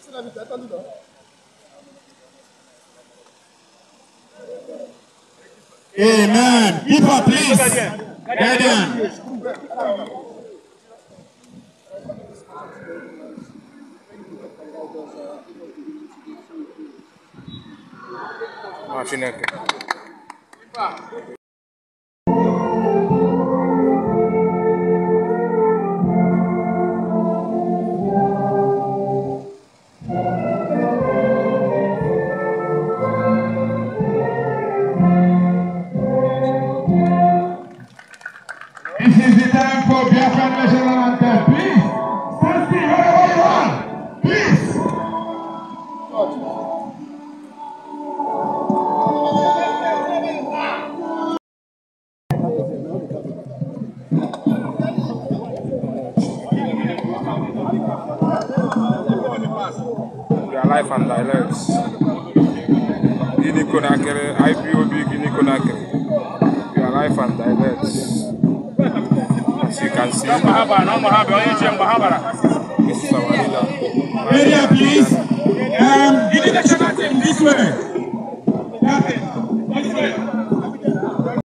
Amen. People, please. Guardian. This is the time for Biafran national anthem. Please, stand still wherever you are. Please. We are live and direct. Guinea Conakry, Ipob, Guinea Conakry. We are live and direct. As you can see, this is our leader. Area, please.